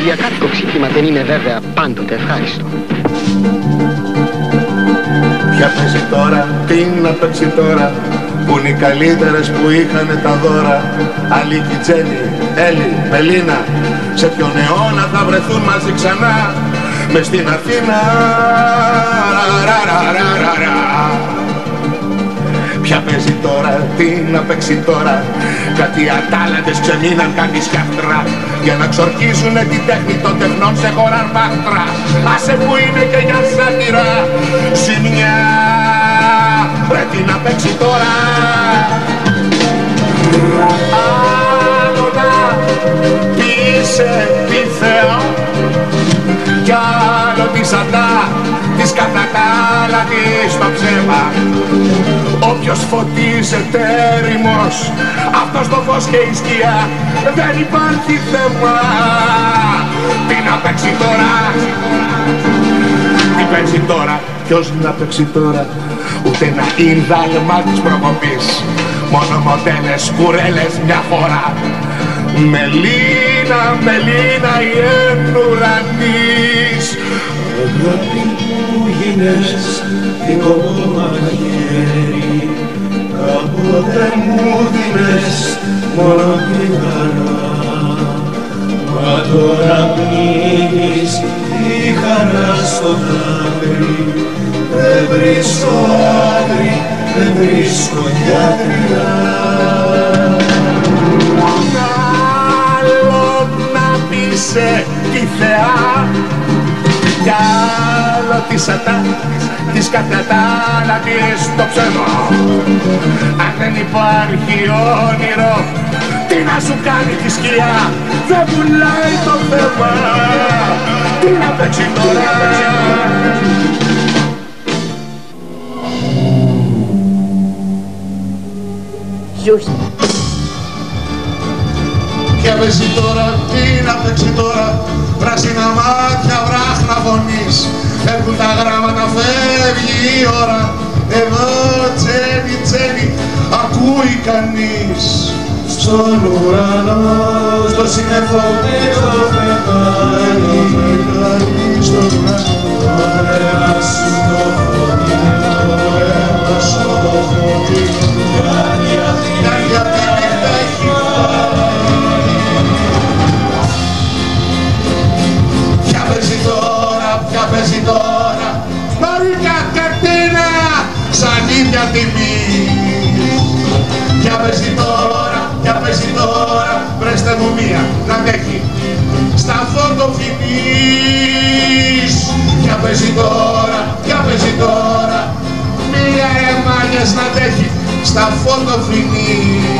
Κυριακάτικο ξύπνημα δεν είναι βέβαια πάντοτε ευχάριστο. Ποια παίζει τώρα, τι να παίξει τώρα, που είναι οι καλύτερες που είχανε τα δώρα. Αλίκη, Τζένι, Έλλη, Μελίνα, σε ποιον αιώνα θα βρεθούν μαζί ξανά, μες στην Αθήνα. Ποια παίζει τώρα, τι να παίξει τώρα, κάτι ατάλλαντες ξεμείναν κάτι σκιάχτρα, για να ξορκίζουνε την τέχνη των τεχνών σε χώρα βάχτρα. Άσε που είναι και για σάτυρα, ζημιά, ρε τι να παίξει τώρα. Άλλο να είσαι τη Θεό, κι άλλο τη Σατά, της κατακάλα της το ψέμα. Όποιος φωτίζεται έρημος, αυτός το φως και η σκιά, δεν υπάρχει θέμα. Τι να παίξει τώρα, τι παίξει τώρα, ποιος να παίξει τώρα, ούτε ένα ίνδαλμα της προκοπής, μόνο μοντέλες, κουρέλες μια φορά. Μελίνα, Μελίνα η εν ουρανής. Αγάπη μου γίνες δικό μαχαίρι, κάποτε μου δίνες μόνο την χαρά, μα τώρα πνίγεις τη χαρά στο δάκρυ. Δεν βρίσκω άκρη, δεν βρίσκω γιατριά. Άλλο να πείσαι τη Θεά, κι άλλο τη Σατά, της κατατάλατης το ψέμα. Αν δεν υπάρχει όνειρο, τι να σου κάνει τη σκιά, δεν πουλάει το θέμα. Τι να παίξει τώρα. Ποια παίζει τώρα, τι να παίξει τώρα, πράσινα μάτια, βράχνα φωνής, φεύγουν τα γράμματα, φεύγει η ώρα, εδώ τσένι, τσένι, ακούει κανείς. Στον ουρανό, στο σύννεφο, το φεγγάρι, στον ουρανό, ένα σου το φωτεινό, ένα σου το φωτεινό, γιατί νύχτα έχει πάει. Ποια παίζει τώρα, ποια παίζει τώρα, Μαρίνια καρτίνα, σαν ίδια τιμή. Ποια παίζει τώρα, ποια παίζει τώρα, βρέστε μου μία να αντέχει στα φωτοφινής. Ποια παίζει τώρα, ποια παίζει τώρα, μία εμάγες να αντέχει στα φωτοφινής.